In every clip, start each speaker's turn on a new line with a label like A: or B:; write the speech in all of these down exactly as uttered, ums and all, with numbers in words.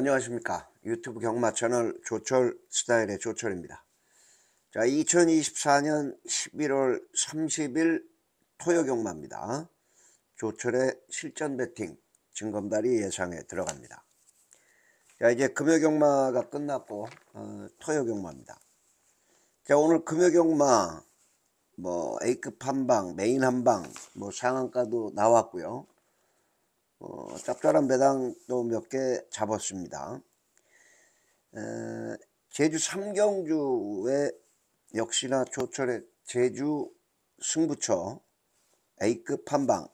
A: 안녕하십니까. 유튜브 경마 채널 조철 스타일의 조철입니다. 자, 이천이십사 년 십일월 삼십일 토요 경마입니다. 조철의 실전 배팅 징검다리 예상에 들어갑니다. 자, 이제 금요 경마가 끝났고 어, 토요 경마입니다. 자, 오늘 금요 경마 뭐 A급 한방, 메인 한방, 뭐 상한가도 나왔고요. 어, 짭짤한 배당도 몇 개 잡았습니다. 에, 제주 삼경주에 역시나 조철의 제주 승부처 A급 한방,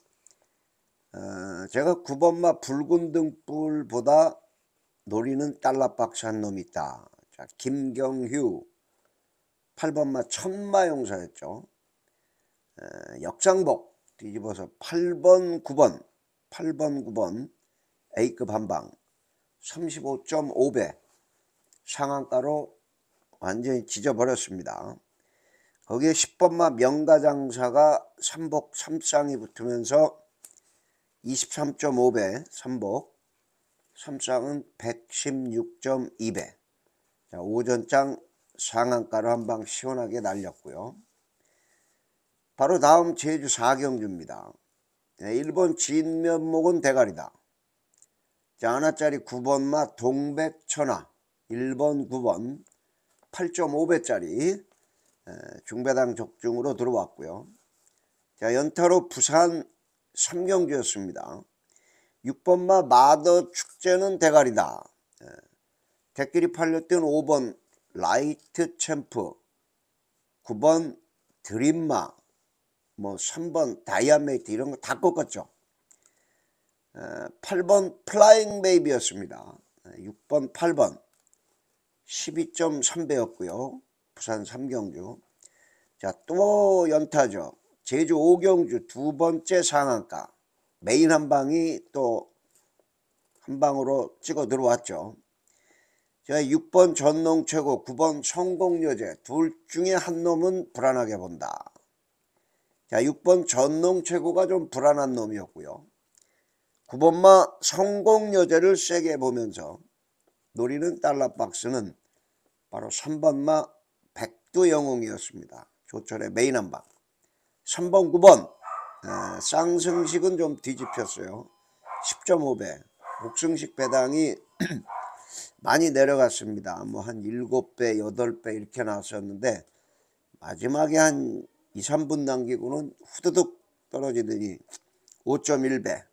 A: 어, 제가 구 번마 붉은 등불보다 노리는 달러박스 한 놈이 있다. 자, 김경휴 팔 번마 천마용사였죠. 에, 역장복 뒤집어서 팔 번 구 번 팔 번 구 번 A급 한방 삼십오 점 오 배 상한가로 완전히 지져버렸습니다. 거기에 십 번마 명가장사가 삼복 삼 쌍이 붙으면서 이십삼 점 오 배 삼복, 삼 쌍은 백십육 점 이 배. 자, 오전장 상한가로 한방 시원하게 날렸고요. 바로 다음 제주 사경주입니다. 일 번 진면목은 대가리다. 자, 하나짜리 구 번마 동백천하 일 번 구 번 팔 점 오 배짜리 중배당 적중으로 들어왔고요. 자, 연타로 부산 삼경주였습니다. 육 번마 마더 축제는 대가리다. 대끼리 팔렸던 오 번 라이트 챔프, 구 번 드림마, 뭐 삼 번 다이아메이트 이런 거 다 꺾었죠. 팔 번 플라잉 베이비였습니다. 육 번 팔 번 십이 점 삼 배였고요. 부산 삼경주. 자, 또 연타죠. 제주 오경주 두 번째 상한가 메인 한방이 또 한방으로 찍어 들어왔죠. 자, 육 번 전농최고, 구 번 성공여제 둘 중에 한 놈은 불안하게 본다. 자, 육 번 전농최고가 좀 불안한 놈이었고요. 구 번마 성공여제를 세게 보면서 노리는 달러박스는 바로 삼 번마 백두영웅이었습니다. 조철의 메인 한방. 삼 번 구 번 에, 쌍승식은 좀 뒤집혔어요. 십 점 오 배. 복승식 배당이 많이 내려갔습니다. 뭐 한 일곱 배 여덟 배 이렇게 나왔었는데 마지막에 한 이, 삼 분 남기고는 후두둑 떨어지더니 오 점 일 배.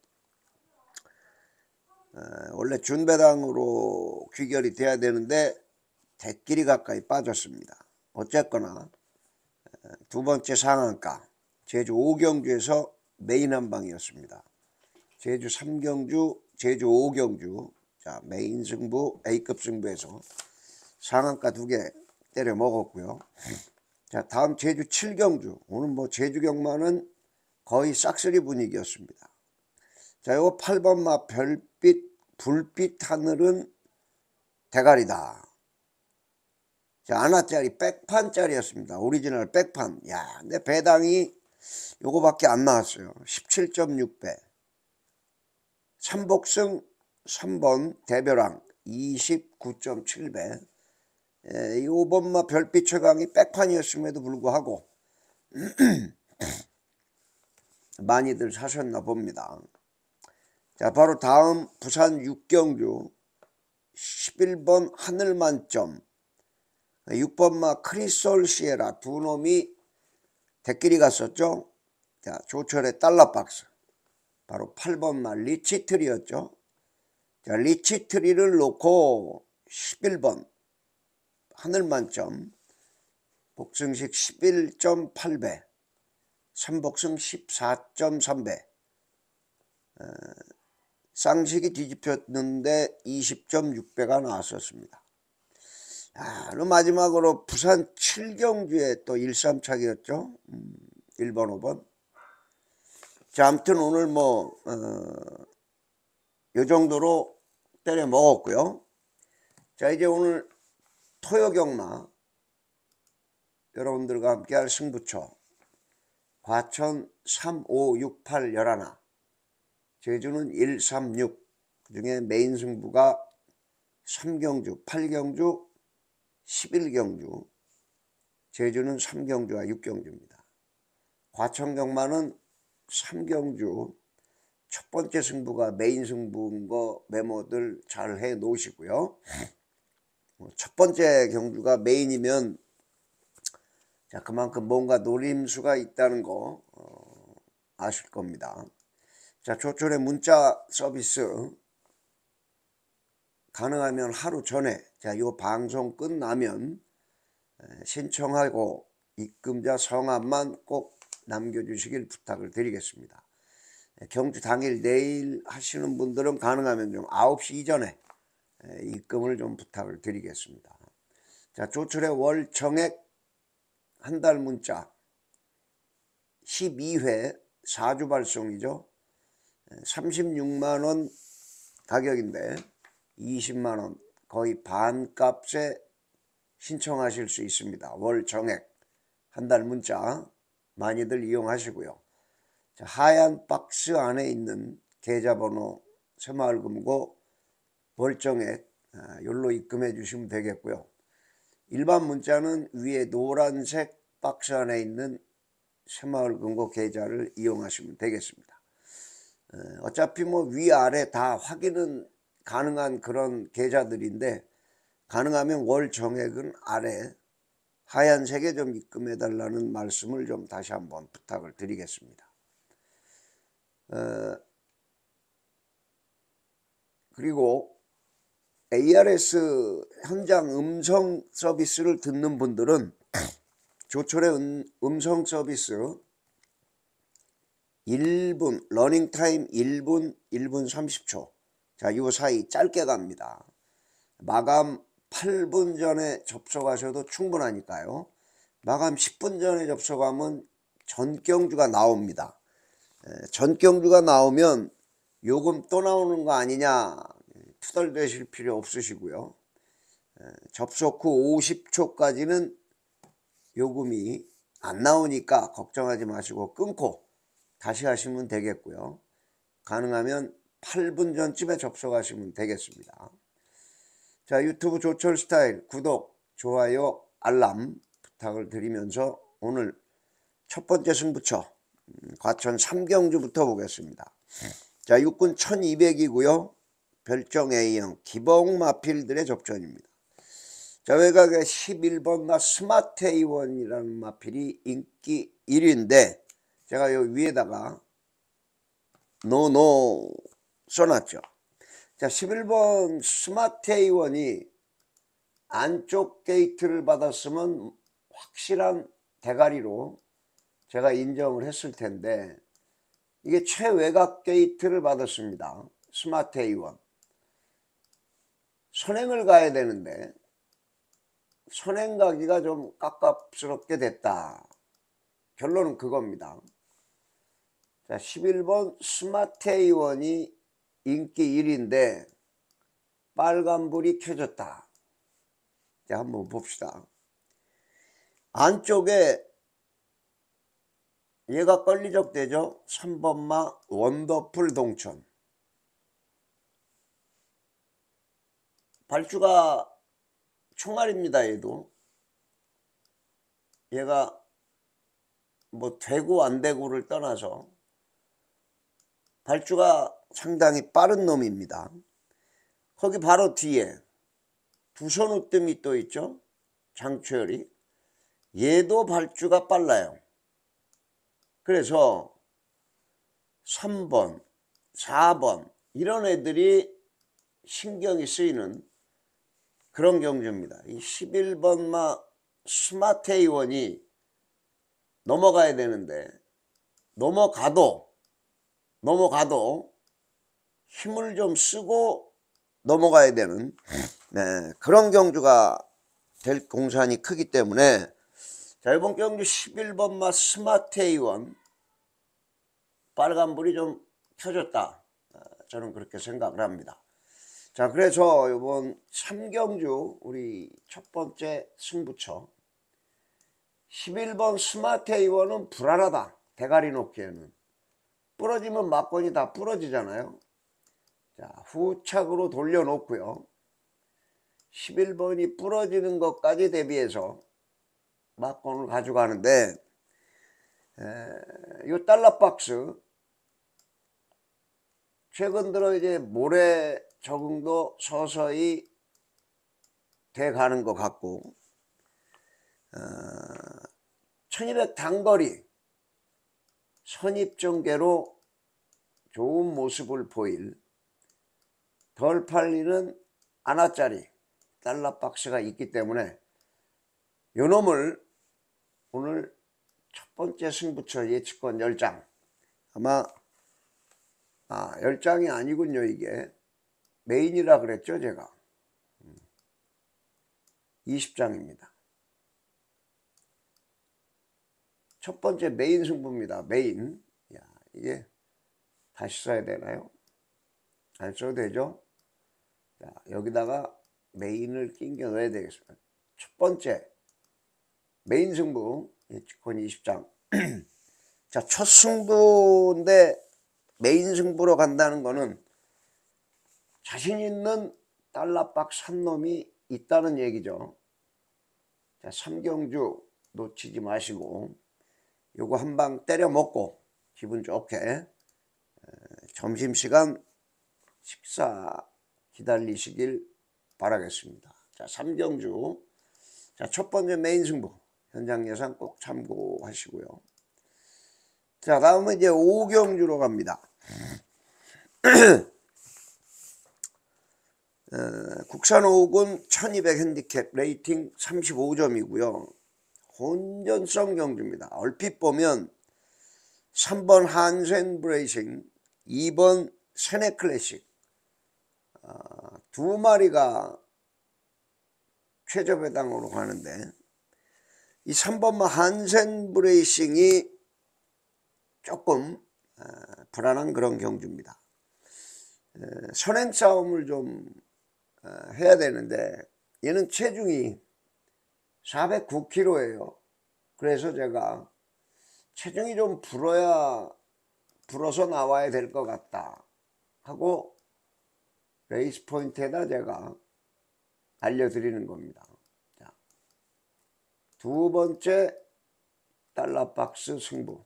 A: 에, 원래 준배당으로 귀결이 돼야 되는데 대끼리 가까이 빠졌습니다. 어쨌거나 두 번째 상한가 제주 오경주에서 메인 한방이었습니다. 제주 삼경주, 제주 오경주, 자, 메인 승부, A급 승부에서 상한가 두 개 때려 먹었고요. 자, 다음 제주 칠경주. 오늘 뭐 제주 경마는 거의 싹쓸이 분위기였습니다. 자, 요거 팔 번마 별빛, 불빛 하늘은 대가리다. 자, 하나짜리 백판짜리였습니다. 오리지널 백판. 야, 근데 배당이 요거밖에 안 나왔어요. 십칠 점 육 배. 삼복승 삼 번 대별왕 이십구 점 칠 배. 에, 이 오 번마 별빛 최강이 백판이었음에도 불구하고 많이들 사셨나 봅니다. 자, 바로 다음 부산 육경주 십일 번 하늘만점, 육 번마 크리솔 시에라 두 놈이 대끼리 갔었죠. 자, 조철의 달러박스. 바로 팔 번마 리치트리였죠. 자, 리치트리를 놓고 십일 번 하늘만점, 복승식 십일 점 팔 배, 삼복승 십사 점 삼 배, 어, 쌍식이 뒤집혔는데 이십 점 육 배가 나왔었습니다. 아, 마지막으로 부산 칠경주에 또 일삼착이었죠. 음, 일 번 오 번. 자, 아무튼 오늘 뭐 어, 요 정도로 때려 먹었고요. 자, 이제 오늘 토요 경마 여러분들과 함께 할 승부처 과천 삼, 오, 육, 팔, 십일, 제주는 일, 삼, 육, 그 중에 메인 승부가 삼경주, 팔경주, 십일경주, 제주는 삼경주와 육경주입니다. 과천경마는 삼경주, 첫 번째 승부가 메인 승부인 거 메모들 잘 해 놓으시고요. 첫 번째 경주가 메인이면 자 그만큼 뭔가 노림수가 있다는 거 어, 아실 겁니다. 자, 조철의 문자 서비스 가능하면 하루 전에 자, 요 방송 끝나면 신청하고 입금자 성함만 꼭 남겨주시길 부탁을 드리겠습니다. 경주 당일 내일 하시는 분들은 가능하면 좀 아홉 시 이전에 입금을 좀 부탁을 드리겠습니다. 자, 조철의 월 정액 한 달 문자 십이 회 사 주 발송이죠. 삼십육만 원 가격인데 이십만 원 거의 반값에 신청하실 수 있습니다. 월 정액 한 달 문자 많이들 이용하시고요. 자, 하얀 박스 안에 있는 계좌번호 새마을금고 월 정액 요로 입금해 주시면 되겠고요. 일반 문자는 위에 노란색 박스 안에 있는 새마을금고 계좌를 이용하시면 되겠습니다. 어차피 뭐 위아래 다 확인은 가능한 그런 계좌들인데 가능하면 월 정액은 아래 하얀색에 좀 입금해 달라는 말씀을 좀 다시 한번 부탁을 드리겠습니다. 어, 그리고 에이알에스 현장 음성 서비스를 듣는 분들은 조철의 음, 음성 서비스 일 분 러닝타임 일 분 일 분 삼십 초 자, 요 사이 짧게 갑니다. 마감 팔 분 전에 접속하셔도 충분하니까요. 마감 십 분 전에 접속하면 전경주가 나옵니다. 전경주가 나오면 요금 또 나오는 거 아니냐 투덜대실 필요 없으시고요. 접속 후 오십 초까지는 요금이 안 나오니까 걱정하지 마시고 끊고 다시 하시면 되겠고요. 가능하면 팔 분 전쯤에 접속하시면 되겠습니다. 자, 유튜브 조철 스타일 구독, 좋아요, 알람 부탁을 드리면서 오늘 첫 번째 승부처 과천 삼경주부터 보겠습니다. 자, 육군 천이백이고요. 별정 A형 기봉마필들의 접전입니다. 자, 외곽에 십일 번마 스마트 에이원이라는 마필이 인기 일 위인데 제가 여기 위에다가 노노 써놨죠. 자, 십일 번 스마트 에이원이 안쪽 게이트를 받았으면 확실한 대가리로 제가 인정을 했을 텐데 이게 최외곽 게이트를 받았습니다. 스마트 에이원 선행을 가야 되는데 선행 가기가 좀 깝깝스럽게 됐다. 결론은 그겁니다. 자, 십일 번 스마트 에이원이 인기 일 위인데 빨간불이 켜졌다. 자, 한번 봅시다. 안쪽에 얘가 권리적 되죠. 삼 번마 원더풀 동천. 발주가 총알입니다. 얘도 얘가 뭐 되고 안 되고를 떠나서 발주가 상당히 빠른 놈입니다. 거기 바로 뒤에 두손 으뜸이 또 있죠. 장추열이 얘도 발주가 빨라요. 그래서 삼 번 사 번 이런 애들이 신경이 쓰이는 그런 경주입니다. 이 십일 번마 스마트 에이원이 넘어가야 되는데 넘어가도 넘어가도 힘을 좀 쓰고 넘어가야 되는 네, 그런 경주가 될 공산이 크기 때문에 자, 이번 경주 십일 번마 스마트 에이원 빨간불이 좀 켜졌다. 저는 그렇게 생각을 합니다. 자, 그래서 이번 삼경주 우리 첫 번째 승부처 십일 번 스마트 에이원은 불안하다. 대가리 놓기에는 부러지면 막건이 다 부러지잖아요. 자, 후착으로 돌려놓고요. 십일 번이 부러지는 것까지 대비해서 막건을 가져가는데, 에, 이 달러 박스 최근 들어 이제 모래 적응도 서서히 돼 가는 것 같고, 어, 천이백 단거리 선입전개로 좋은 모습을 보일 덜 팔리는 하나짜리 달러 박스가 있기 때문에 요 놈을 오늘 첫 번째 승부처 예측권 열 장, 아마 아 열 장이 아니군요. 이게 메인이라 그랬죠 제가. 이십 장입니다. 첫 번째 메인 승부입니다. 메인. 야, 이게 다시 써야 되나요? 안 써도 되죠? 자, 여기다가 메인을 끼겨 넣어야 되겠습니다. 첫 번째 메인 승부 예측권 이십 장. 자, 첫 승부인데 메인 승부로 간다는 거는 자신 있는 달러 박스 한 놈이 있다는 얘기죠. 자, 삼경주 놓치지 마시고 요거 한 방 때려 먹고 기분 좋게 점심시간 식사 기다리시길 바라겠습니다. 자, 삼경주. 자, 첫 번째 메인 승부 현장 예상 꼭 참고하시고요. 자, 다음은 이제 오경주로 갑니다. 어, 국산 오군 천이백 핸디캡 레이팅 삼십오 점이고요. 혼전성 경주입니다. 얼핏 보면 삼 번 한센 브레이싱, 이 번 세네 클래식, 어, 두 마리가 최저 배당으로 가는데 이 삼 번 한센 브레이싱이 조금 어, 불안한 그런 경주입니다. 에, 선행 싸움을 좀 어, 해야 되는데 얘는 체중이 사백구 킬로그램예요. 그래서 제가 체중이 좀 불어야 불어서 나와야 될 것 같다 하고 레이스 포인트에다 제가 알려드리는 겁니다. 자, 두 번째 달러 박스 승부.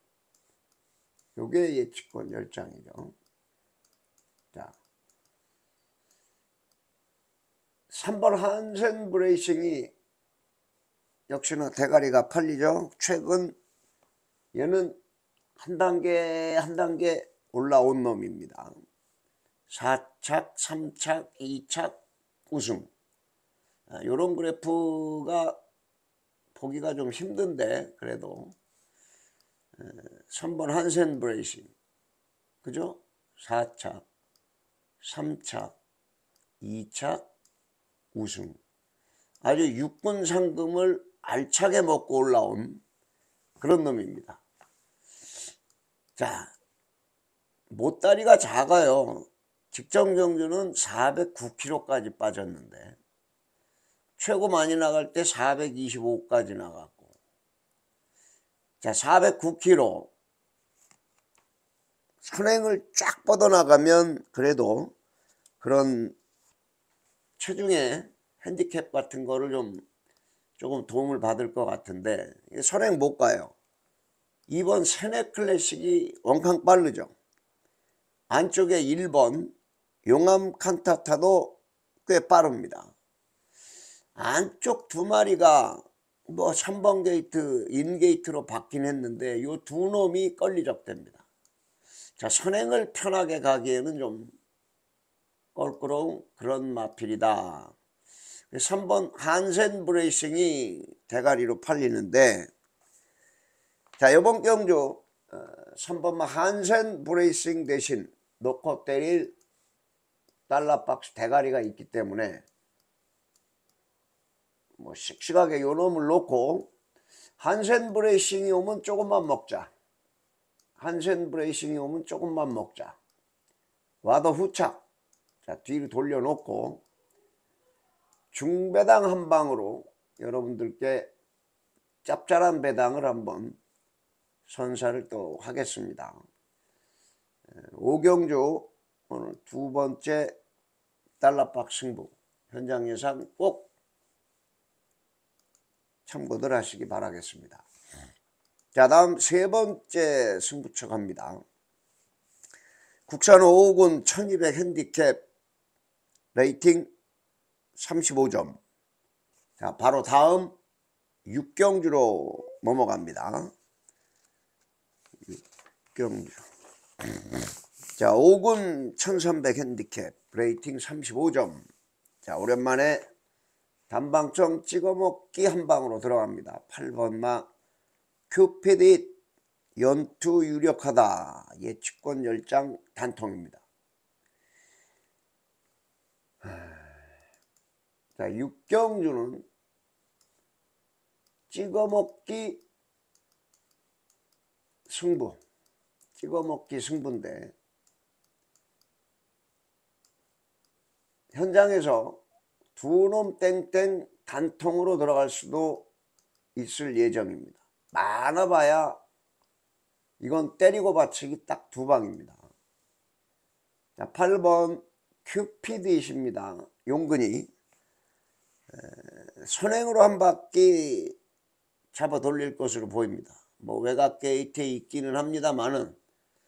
A: 요게 예측권 열 장이죠. 자, 삼 번 한센 브레이싱이 역시나 대가리가 팔리죠. 최근 얘는 한 단계 한 단계 올라온 놈입니다. 사 착, 삼 착, 이 착 우승. 이런 그래프가 보기가 좀 힘든데 그래도 삼 번 한센 브레이싱, 그죠? 사 착, 삼 착, 이 착 우승. 아주 육군 상금을 알차게 먹고 올라온 그런 놈입니다. 자, 못다리가 작아요. 직전 경주는 사백구 킬로그램까지 빠졌는데 최고 많이 나갈 때 사백이십오까지 나갔고, 자, 사백구 킬로그램 선행을 쫙 뻗어나가면 그래도 그런 체중의 핸디캡 같은 거를 좀 조금 도움을 받을 것 같은데 선행 못 가요. 이 번 세네 클래식이 원캉 빠르죠. 안쪽에 일 번 용암 칸타타도 꽤 빠릅니다. 안쪽 두 마리가 뭐 삼 번 게이트 인게이트로 받긴 했는데 요 두 놈이 걸리적됩니다. 자, 선행을 편하게 가기에는 좀 껄끄러운 그런 마필이다. 삼 번 한센 브레이싱이 대가리로 팔리는데, 자, 이번 경주 삼 번 한센 브레이싱 대신 놓고 때릴 달러 박스 대가리가 있기 때문에 뭐 씩씩하게 요 놈을 놓고 한센 브레이싱이 오면 조금만 먹자. 한센 브레이싱이 오면 조금만 먹자. 와더 후착. 자, 뒤로 돌려놓고 중배당 한 방으로 여러분들께 짭짤한 배당을 한번 선사를 또 하겠습니다. 오경주 오늘 두 번째 달러 박스 승부. 현장 예상 꼭 참고들 하시기 바라겠습니다. 자, 다음 세 번째 승부처 갑니다. 국산 오후군 천이백 핸디캡 레이팅 삼십오 점. 자, 바로 다음 육경주로 넘어갑니다. 육경주. 자, 오후군 천삼백 핸디캡 레이팅 삼십오 점. 자, 오랜만에 단방청 찍어먹기 한 방으로 들어갑니다. 팔 번마 큐피드 연투 유력하다. 예측권 열 장 단통입니다. 자, 육경주는 찍어먹기 승부, 찍어먹기 승부인데 현장에서 두 놈 땡땡 단통으로 들어갈 수도 있을 예정입니다. 많아봐야 이건 때리고 받치기 딱 두 방입니다. 자, 팔 번 큐피드이십니다. 용근이 선행으로 한 바퀴 잡아 돌릴 것으로 보입니다. 뭐 외곽 게이트에 있기는 합니다만은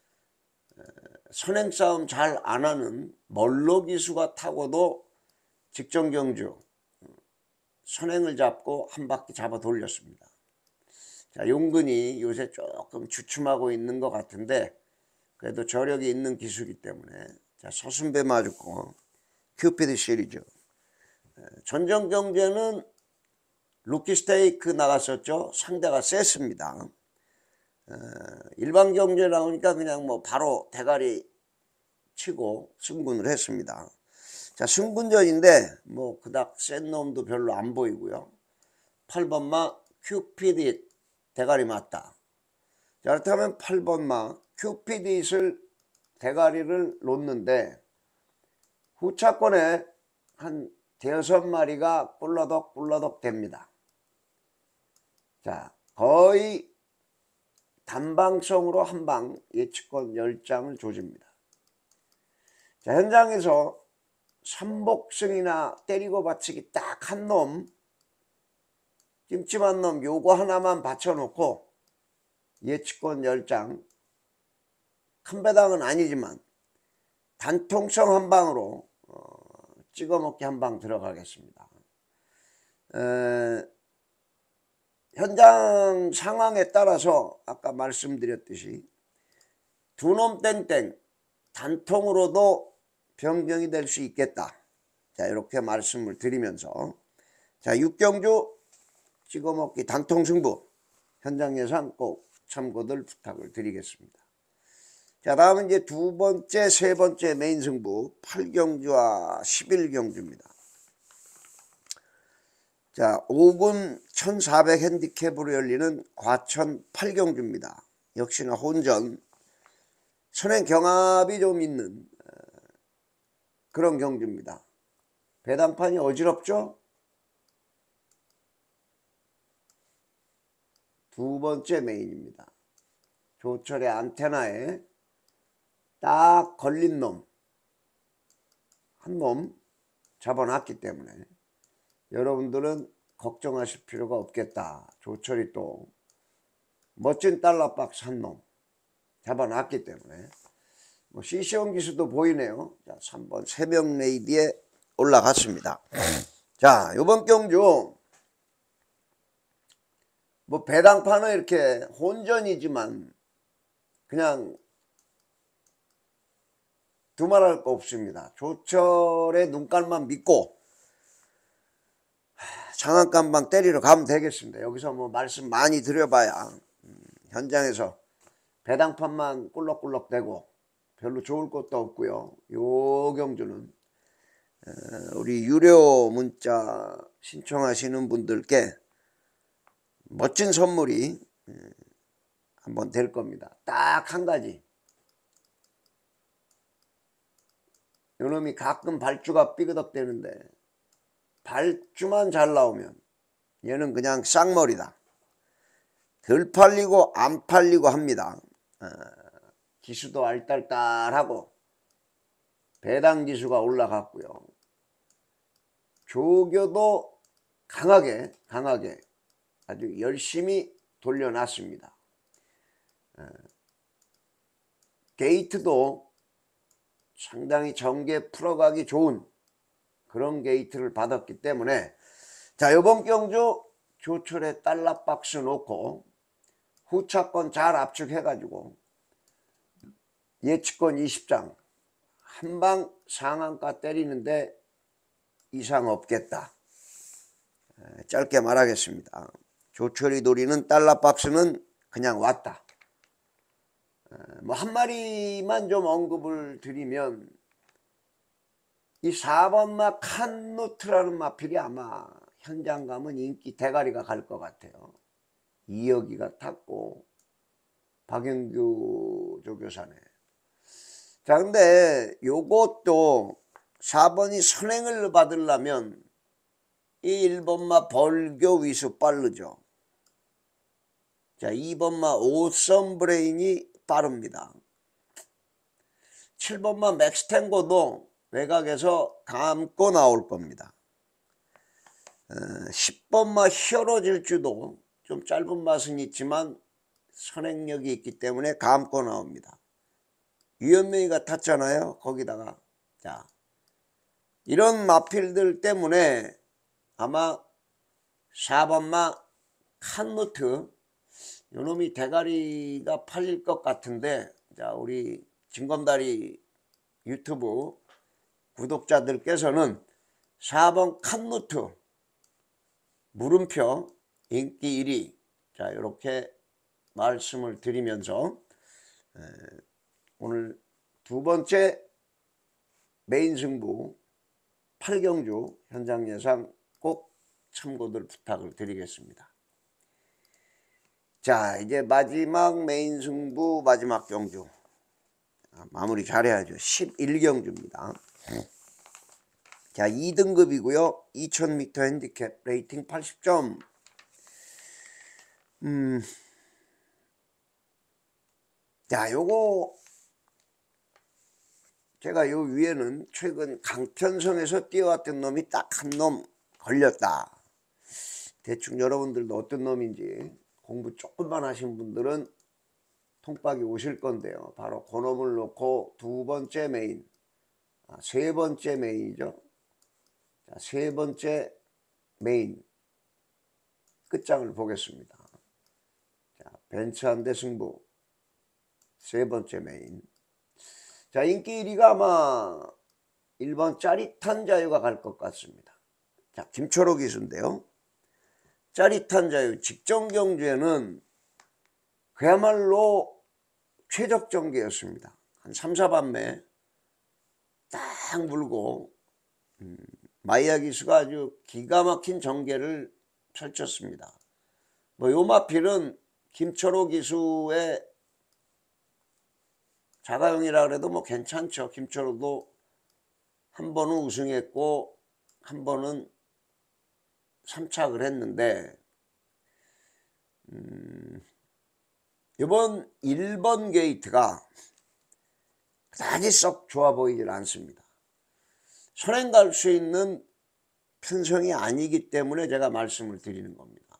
A: 선행 싸움 잘 안 하는 멀로 기수가 타고도 직전 경주 선행을 잡고 한 바퀴 잡아 돌렸습니다. 자, 용근이 요새 조금 주춤하고 있는 것 같은데 그래도 저력이 있는 기수이기 때문에 자, 서순배 맞았고 큐피드 시리즈 전정 경제는 루키 스테이크 나갔었죠. 상대가 셌습니다. 어, 일반 경제 나오니까 그냥 뭐 바로 대가리 치고 승분을 했습니다. 자, 승분전인데 뭐 그닥 센 놈도 별로 안 보이고요. 팔 번마 큐피드 대가리 맞다. 자, 그렇다면 팔 번마 큐피드잇을 대가리를 놓는데 후차권에 한 대여섯 마리가 뿔러덕 뿔러덕 됩니다. 자, 거의 단방성으로 한 방 예측권 열 장을 조집니다. 자, 현장에서 삼복승이나 때리고 받치기 딱 한 놈, 찜찜한 놈 요거 하나만 받쳐놓고 예측권 열 장, 큰 배당은 아니지만 단통성 한 방으로 어, 찍어먹기 한 방 들어가겠습니다. 에, 현장 상황에 따라서 아까 말씀드렸듯이 두 놈 땡땡 단통으로도 변경이 될 수 있겠다. 자, 이렇게 말씀을 드리면서 자, 육경주 찍어먹기 단통 승부 현장 예상 꼭 참고들 부탁을 드리겠습니다. 자, 다음은 이제 두 번째, 세 번째 메인 승부 팔 경주와 십일 경주입니다. 자, 오군 천사백 핸디캡으로 열리는 과천 팔 경주입니다. 역시나 혼전, 선행 경합이 좀 있는 그런 경주입니다. 배당판이 어지럽죠? 두 번째 메인입니다. 조철의 안테나에 딱 걸린 놈, 한 놈 잡아놨기 때문에 여러분들은 걱정하실 필요가 없겠다. 조철이 또 멋진 달러박스 한 놈 잡아놨기 때문에 뭐 시시온 기수도 보이네요. 자, 삼 번 새벽 레이디에 올라갔습니다. 자, 요번 경주 뭐 배당판은 이렇게 혼전이지만 그냥 두말할 거 없습니다. 조철의 눈깔만 믿고 장안감방 때리러 가면 되겠습니다. 여기서 뭐 말씀 많이 드려봐야 음, 현장에서 배당판만 꿀럭꿀럭 대고 별로 좋을 것도 없고요. 요 경주는 어, 우리 유료 문자 신청하시는 분들께 멋진 선물이 음, 한번 될 겁니다. 딱 한 가지. 요놈이 가끔 발주가 삐그덕대는데 발주만 잘 나오면 얘는 그냥 쌍머리다. 덜 팔리고 안 팔리고 합니다. 어, 기수도 알딸딸하고 배당 기수가 올라갔고요. 조교도 강하게 강하게 아주 열심히 돌려놨습니다. 게이트도 상당히 전개 풀어가기 좋은 그런 게이트를 받았기 때문에 자, 이번 경주 조철에 달러 박스 놓고 후차권 잘 압축해 가지고 예치권 이십 장 한방 상한가 때리는데 이상 없겠다. 짧게 말하겠습니다. 조철이 노리는 달러 박스는 그냥 왔다. 뭐 한 마리만 좀 언급을 드리면 이 사 번 마 칸노트라는 마필이 아마 현장 가면 인기 대가리가 갈 것 같아요. 이혁이가 탔고 박영규 조교사네. 자, 근데 요것도 사 번이 선행을 받으려면 이 일 번 마 벌교 위수 빠르죠. 자, 이 번 마 오썸 브레인이 빠릅니다. 칠 번 마 맥스탱고도 외곽에서 감고 나올 겁니다. 어, 십 번 마 히어로 질주도 좀 짧은 맛은 있지만 선행력이 있기 때문에 감고 나옵니다. 유현명이가 탔잖아요. 거기다가 자, 이런 마필들 때문에 아마 사 번 마 칸노트 요놈이 대가리가 팔릴 것 같은데, 자, 우리 진검다리 유튜브 구독자들께서는 사 번 칸노트 물음표 인기 일 위, 자, 이렇게 말씀을 드리면서 에, 오늘 두 번째 메인 승부 팔 경주 현장 예상 꼭 참고들 부탁을 드리겠습니다. 자, 이제 마지막 메인 승부 마지막 경주 마무리 잘해야죠. 십일 경주입니다. 자, 이 등급이고요. 이천 미터 핸디캡 레이팅 팔십 점. 음. 자, 요거 제가 요 위에는 최근 강편성에서 뛰어왔던 놈이 딱 한 놈 걸렸다. 대충 여러분들도 어떤 놈인지 공부 조금만 하신 분들은 통박이 오실 건데요. 바로 그 놈을 놓고 두 번째 메인, 아, 세 번째 메인이죠. 자, 세 번째 메인 끝장을 보겠습니다. 자, 벤츠 한 대 승부 세 번째 메인. 자, 인기 일 위가 아마 일 번 짜릿한 자유가 갈 것 같습니다. 자, 김철호 기수인데요. 짜릿한 자유 직전 경주에는 그야말로 최적 전개였습니다. 한 삼, 사 반매 딱 물고 음, 마이야 기수가 아주 기가 막힌 전개를 펼쳤습니다. 뭐 요 마필은 김철호 기수의 자가용이라 그래도 뭐 괜찮죠. 김철호도 한 번은 우승했고 한 번은 삼착을 했는데 음, 이번 일 번 게이트가 그다지 썩 좋아 보이질 않습니다. 선행 갈 수 있는 편성이 아니기 때문에 제가 말씀을 드리는 겁니다.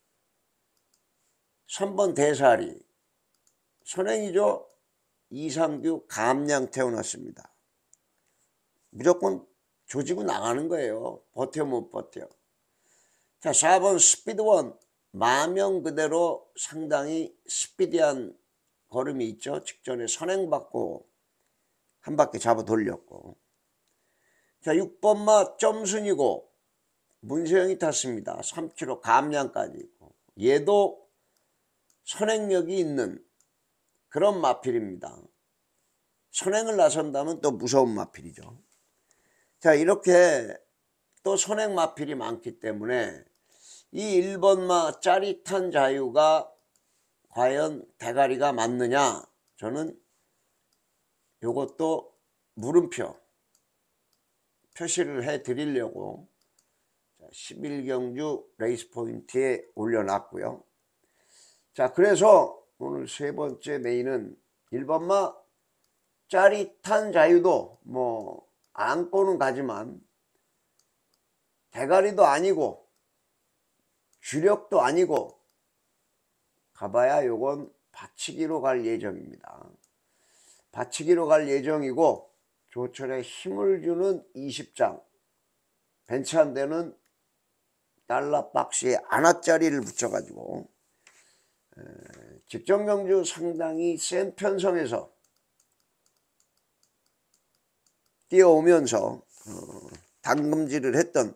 A: 삼 번 대사리 선행이죠. 이상규 감량 태어났습니다. 무조건 조지고 나가는 거예요. 버텨 못 버텨. 자, 사 번 스피드원 마명 그대로 상당히 스피디한 걸음이 있죠. 직전에 선행받고 한 바퀴 잡아 돌렸고. 자, 육 번 마 점순이고 문세영이 탔습니다. 삼 킬로미터 감량까지 있고. 얘도 선행력이 있는 그런 마필입니다. 선행을 나선다면 또 무서운 마필이죠. 자, 이렇게 또 선행 마필이 많기 때문에 이 일 번 마 짜릿한 자유가 과연 대가리가 맞느냐, 저는 요것도 물음표 표시를 해 드리려고 십일 경주 레이스 포인트에 올려놨고요. 자, 그래서 오늘 세 번째 메인은 일 번 마 짜릿한 자유도 뭐 안고는 가지만 대가리도 아니고 주력도 아니고 가봐야 요건 받치기로 갈 예정입니다. 받치기로 갈 예정이고 조철에 힘을 주는 이십 장 벤치 한 대는 달러 박스에 안아짜리를 붙여가지고 직전 경주 상당히 센 편성에서 뛰어오면서 어, 당금질을 했던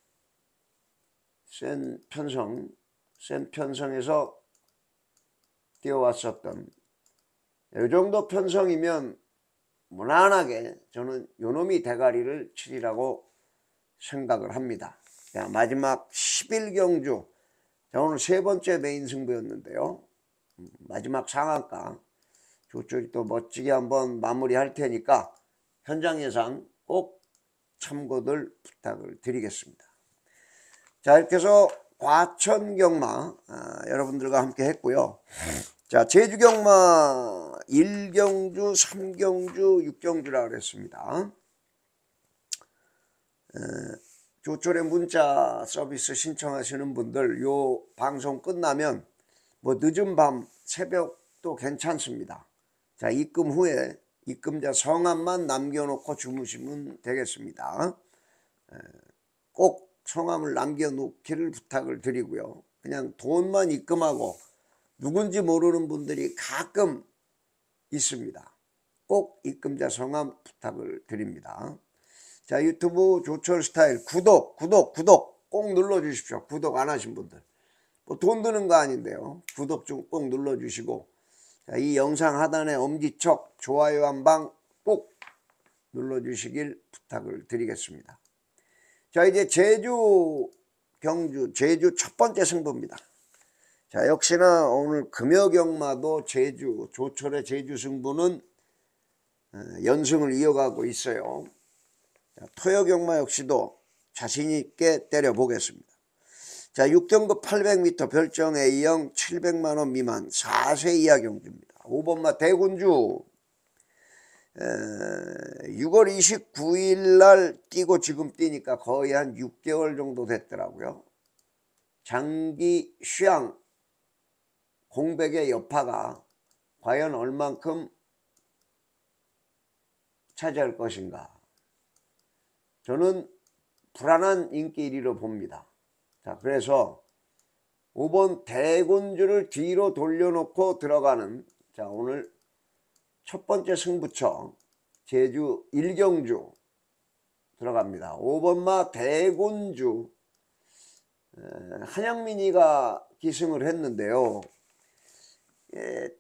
A: 센 편성, 센 편성에서 뛰어왔었던 이 정도 편성이면 무난하게 저는 요놈이 대가리를 치리라고 생각을 합니다. 자, 마지막 십일 경주, 자, 오늘 세 번째 메인 승부였는데요. 마지막 상한가 조철이 또 멋지게 한번 마무리할 테니까 현장 예상 꼭 참고들 부탁을 드리겠습니다. 자, 이렇게 해서 과천경마 아, 여러분들과 함께 했고요. 자, 제주경마 일 경주, 삼 경주, 육 경주라 그랬습니다. 에, 조철의 문자 서비스 신청하시는 분들 요 방송 끝나면 뭐 늦은 밤 새벽도 괜찮습니다. 자, 입금 후에 입금자 성함만 남겨놓고 주무시면 되겠습니다. 에, 꼭 성함을 남겨놓기를 부탁을 드리고요. 그냥 돈만 입금하고 누군지 모르는 분들이 가끔 있습니다. 꼭 입금자 성함 부탁을 드립니다. 자, 유튜브 조철 스타일 구독 구독 구독 꼭 눌러주십시오. 구독 안 하신 분들 뭐 돈 드는 거 아닌데요. 구독 좀 꼭 눌러주시고, 자, 이 영상 하단에 엄지척 좋아요 한 방 꼭 눌러주시길 부탁을 드리겠습니다. 자, 이제 제주 경주 제주 첫 번째 승부입니다. 자, 역시나 오늘 금요경마도 제주 조철의 제주 승부는 연승을 이어가고 있어요. 자, 토요경마 역시도 자신있게 때려보겠습니다. 자, 육 등급 팔백 미터 별정 A형 칠백만 원 미만 사 세 이하 경주입니다. 오 번마 대군주 에, 유월 이십구일 날 뛰고 지금 뛰니까 거의 한 육 개월 정도 됐더라고요. 장기 휴양 공백의 여파가 과연 얼만큼 차지할 것인가. 저는 불안한 인기 일 위로 봅니다. 자, 그래서 오 번 대군주를 뒤로 돌려놓고 들어가는, 자, 오늘 첫 번째 승부처 제주 일 경주 들어갑니다. 오 번마 대군주 한양민이가 기승을 했는데요. 예,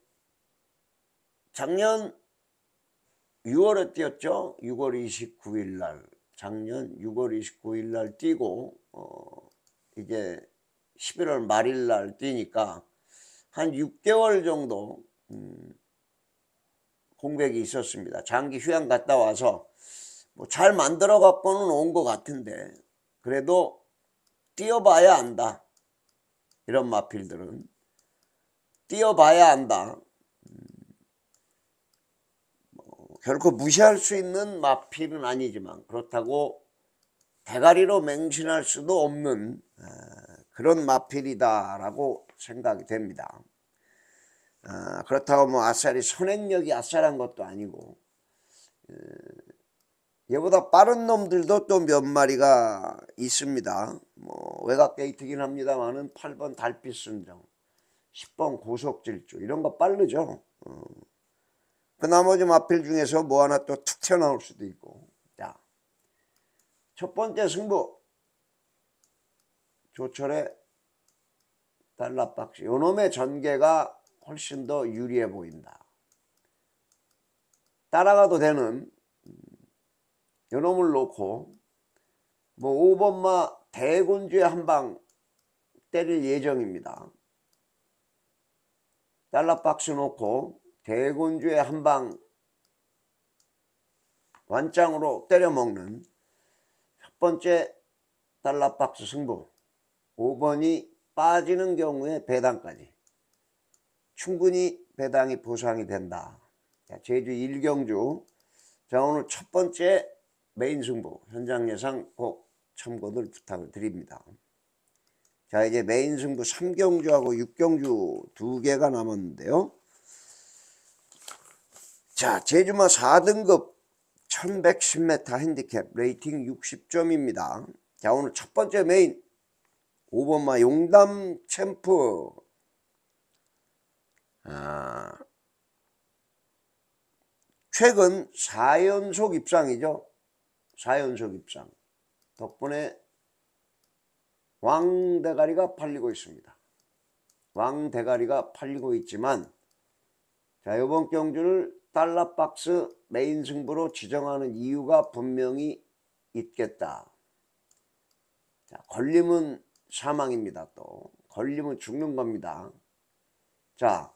A: 작년 유월에 뛰었죠. 유월 이십구일 날 작년 유월 이십구일 날 뛰고 어, 이제 십일월 말일 날 뛰니까 한 육 개월 정도 음, 공백이 있었습니다. 장기 휴양 갔다 와서 뭐 잘 만들어 갖고는 온 것 같은데 그래도 뛰어봐야 안다. 이런 마필들은 뛰어봐야 안다. 음, 뭐 결코 무시할 수 있는 마필은 아니지만 그렇다고 대가리로 맹신할 수도 없는 에, 그런 마필이다라고 생각이 됩니다. 아, 그렇다고 뭐 아싸리 선행력이 아싸란 것도 아니고 에, 얘보다 빠른 놈들도 또 몇 마리가 있습니다. 뭐 외곽 게이트긴 합니다만은 팔 번 달빛 순정, 십 번 고속질주 이런 거 빠르죠. 어. 그 나머지 마필 중에서 뭐 하나 또 툭 튀어나올 수도 있고. 자, 첫 번째 승부 조철의 달러박스 요놈의 전개가 훨씬 더 유리해 보인다. 따라가도 되는 요놈을 놓고 뭐 오 번마 대군주에 한 방 때릴 예정입니다. 달러박스 놓고 대군주에 한 방 완장으로 때려먹는 첫 번째 달러박스 승부. 오 번이 빠지는 경우에 배당까지 충분히 배당이 보상이 된다. 제주 일 경주. 자, 오늘 첫 번째 메인 승부 현장 예상 꼭 참고들 부탁을 드립니다. 자, 이제 메인 승부 삼 경주하고 육 경주 두 개가 남았는데요. 자, 제주마 사 등급 천백십 미터 핸디캡 레이팅 육십 점입니다. 자, 오늘 첫 번째 메인 오 번마 용담 챔프. 아, 최근 사 연속 입상이죠. 사 연속 입상 덕분에 왕대가리가 팔리고 있습니다. 왕대가리가 팔리고 있지만, 자, 이번 경주를 달러박스 메인 승부로 지정하는 이유가 분명히 있겠다. 자, 걸리면 사망입니다. 또 걸리면 죽는 겁니다. 자,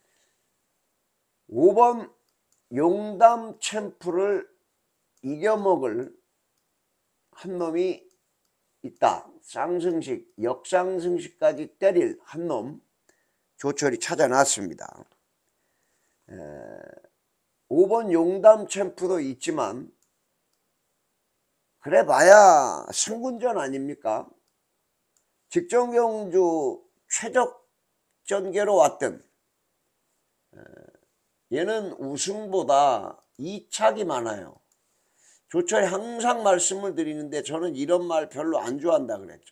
A: 오 번 용담 챔프를 이겨먹을 한 놈이 있다. 상승식, 역상승식까지 때릴 한 놈 조철이 찾아놨습니다. 에, 오 번 용담 챔프도 있지만 그래 봐야 승군전 아닙니까? 직전 경주 최적 전개로 왔던, 에, 얘는 우승보다 이착이 많아요. 조철이 항상 말씀을 드리는데 저는 이런 말 별로 안 좋아한다 그랬죠.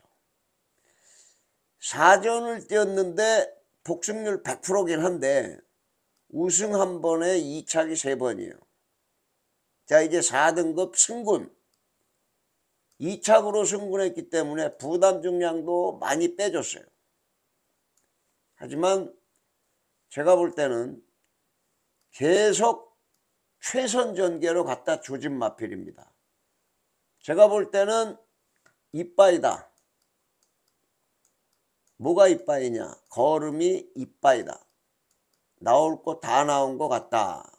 A: 사전을 뛰었는데 복승률 백 퍼센트긴 한데 우승 한 번에 이착이 세 번이에요. 자, 이제 사 등급 승군. 이착으로 승군했기 때문에 부담 중량도 많이 빼줬어요. 하지만 제가 볼 때는 계속 최선 전개로 갖다 조진 마필입니다. 제가 볼 때는 이빠이다. 뭐가 이빠이냐? 걸음이 이빠이다. 나올 거 다 나온 것 같다.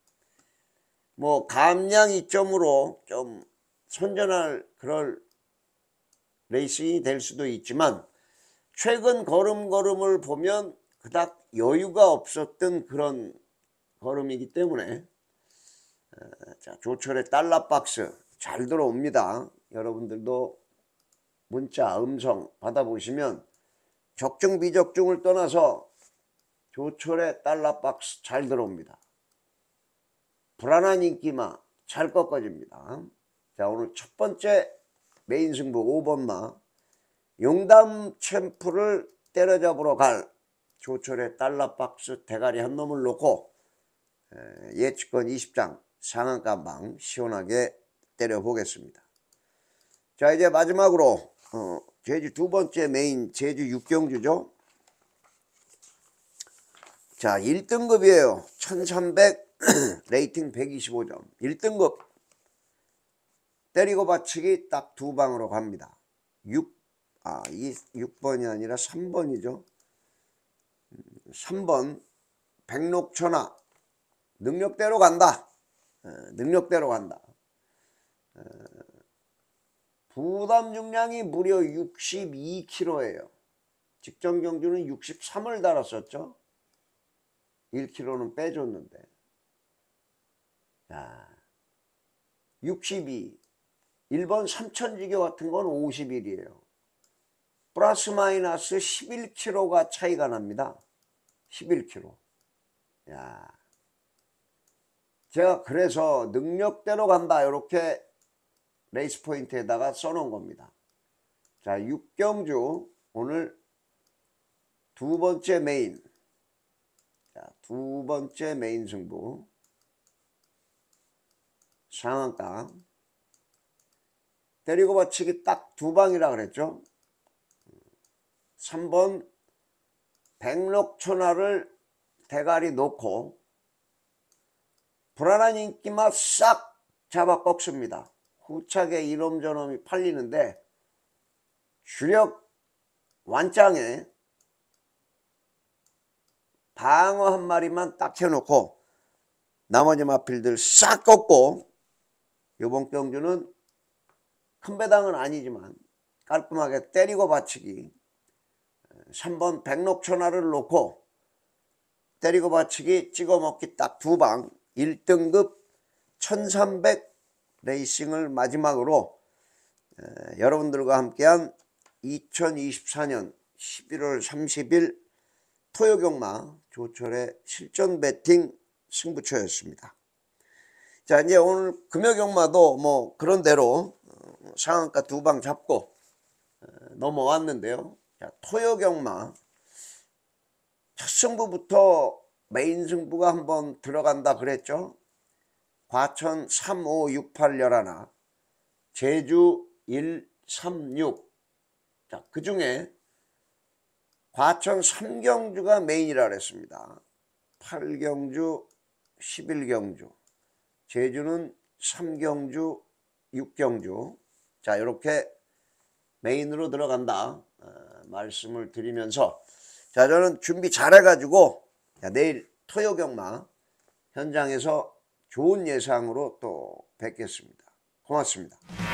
A: 뭐 감량 이점으로 좀 선전할 그럴 레이싱이 될 수도 있지만, 최근 걸음걸음을 보면 그닥 여유가 없었던 그런 걸음이기 때문에, 자, 조철의 달러박스 잘 들어옵니다. 여러분들도 문자 음성 받아보시면 적중 비적중을 떠나서 조철의 달러박스 잘 들어옵니다. 불안한 인기마 잘 꺾어집니다. 자, 오늘 첫 번째 메인 승부 오 번마 용담 챔프를 때려잡으러 갈 조철의 달러박스 대가리 한 놈을 놓고 예측권 이십 장 상한가방 시원하게 때려보겠습니다. 자, 이제 마지막으로 어, 제주 두 번째 메인 제주 육 경주죠. 자, 일 등급이에요. 천삼백 레이팅 백이십오 점. 일 등급 때리고 받치기 딱 두 방으로 갑니다. 육, 아, 이 육 번이 아니라 삼 번이죠. 삼 번 백록천하 능력대로 간다. 능력대로 간다. 부담 중량이 무려 육십이 킬로그램예요. 직전 경주는 육십삼을 달았었죠. 일 킬로그램는 빼줬는데. 야, 육십이. 일 번 삼천지교 같은 건 오십일이에요. 플러스 마이너스 십일 킬로그램가 차이가 납니다. 십일 킬로그램. 야, 제가 그래서 능력대로 간다 이렇게 레이스 포인트에다가 써놓은 겁니다. 자, 육 경주 오늘 두 번째 메인. 자, 두 번째 메인 승부 상한가 때리고 받치기 딱 두 방이라 그랬죠. 삼 번 백록천하를 대가리 놓고 불안한 인기만 싹 잡아 꺾습니다. 후차게 이놈 저놈이 팔리는데 주력 완짱에 방어 한 마리만 딱 해놓고 나머지 마필들 싹 꺾고, 이번 경주는 큰 배당은 아니지만 깔끔하게 때리고 받치기 삼 번 백록천하를 놓고 때리고 받치기 찍어 먹기 딱 두 방 일 등급 천삼백 레이싱을 마지막으로 에, 여러분들과 함께한 이천이십사년 십일월 삼십일 토요경마 조철의 실전 배팅 승부처였습니다. 자, 이제 오늘 금요경마도 뭐 그런 대로 상한가 두 방 잡고 넘어왔는데요. 자, 토요경마 첫 승부부터 메인 승부가 한번 들어간다 그랬죠. 과천 삼, 오, 육, 팔, 열하나, 제주 일, 삼, 육. 자, 그 중에 과천 삼 경주가 메인이라 그랬습니다. 팔 경주, 십일 경주, 제주는 삼 경주, 육 경주. 자, 이렇게 메인으로 들어간다 어, 말씀을 드리면서, 자, 저는 준비 잘해가지고 자, 내일 토요경마 현장에서 좋은 예상으로 또 뵙겠습니다. 고맙습니다.